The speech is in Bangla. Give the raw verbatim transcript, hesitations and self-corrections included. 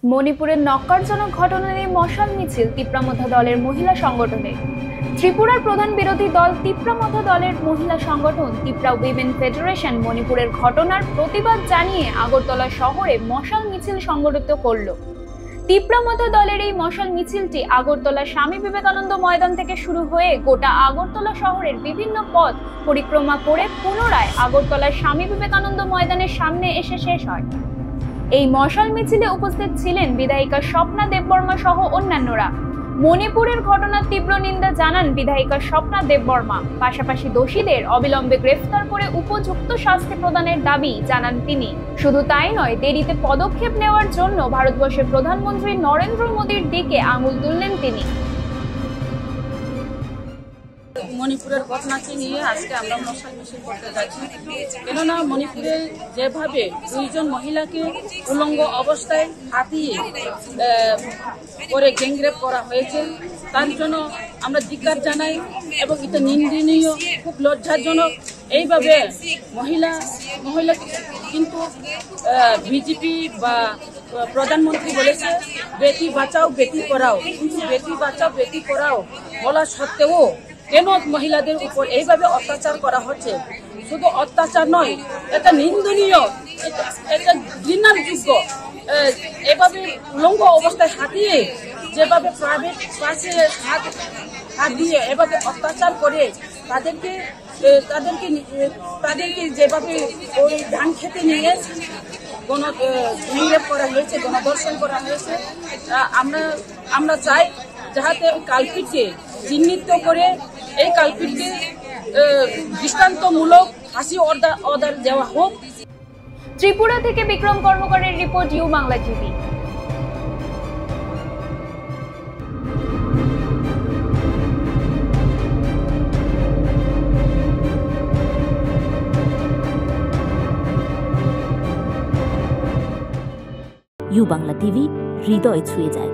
মণিপুরের নক্কারজনক ঘটনা নিয়ে মশাল মিছিল তিপ্রামথা দলের মহিলা সংগঠনে। ত্রিপুরার প্রধান বিরোধী দল তিপ্রামথা দলের মহিলা সংগঠন তিপ্রা উইমেন ফেডারেশন মণিপুরের ঘটনার প্রতিবাদ জানিয়ে আগরতলা শহরে মশাল মিছিল সংগঠিত করল। তিপ্রামথা দলের এই মশাল মিছিলটি আগরতলা স্বামী বিবেকানন্দ ময়দান থেকে শুরু হয়ে গোটা আগরতলা শহরের বিভিন্ন পথ পরিক্রমা করে পুনরায় আগরতলার স্বামী বিবেকানন্দ ময়দানের সামনে এসে শেষ হয়। এই মশাল মিছিলে উপস্থিত ছিলেন বিধায়িকা স্বপ্না দেববর্মা সহ অন্যান্যরা। মণিপুরের ঘটনার তীব্র নিন্দা জানান বিধায়িকা স্বপ্না দেববর্মা। পাশাপাশি দোষীদের অবিলম্বে গ্রেফতার করে উপযুক্ত শাস্তি প্রদানের দাবি জানান তিনি। শুধু তাই নয়, দেরিতে পদক্ষেপ নেওয়ার জন্য ভারতবর্ষের প্রধানমন্ত্রী নরেন্দ্র মোদীর দিকে আঙুল তুললেন তিনি। মণিপুরের ঘটনাকে নিয়ে আজকে আমরা মশাল মিছিল করতে যাচ্ছি, কেননা মণিপুরে যেভাবে দুইজন মহিলাকে উলঙ্গ অবস্থায় হাতিয়ে করে গ্যাংরেপ করা হয়েছে, তার জন্য আমরা ধিক্কার জানাই এবং এটা নিন্দনীয়, খুব লজ্জাজনক। এইভাবে মহিলা মহিলা কিন্তু বিজেপি বা প্রধানমন্ত্রী বলেছে বেটি বাঁচাও বেটি পড়াও, কিন্তু বেটি বাঁচাও বেটি পড়াও বলা সত্ত্বেও কেন মহিলাদের উপর এইভাবে অত্যাচার করা হচ্ছে? শুধু অত্যাচার নয়, এটা নিন্দনীয়, এটা ঘৃণার যোগ্য। এভাবে উলঙ্গ অবস্থায় হাতিয়ে যেভাবে প্রাইভেট পাশে হাত হাত দিয়ে এভাবে অত্যাচার করে তাদেরকে তাদেরকে তাদেরকে যেভাবে ওই ধান খেতে নিয়ে গণ গ্রেফতার করা হয়েছে, গণধর্ষণ করা হয়েছে, আমরা আমরা চাই যাহাতে কালপিটকে চিহ্নিত করে এই কালপিটকে দৃষ্টান্তমূলক ফাঁসি অর্ডার দেওয়া হোক। ত্রিপুরা থেকে বিক্রম কর্মকারের report, U Bangla TV. U Bangla TV, হৃদয় ছুঁয়ে যায়।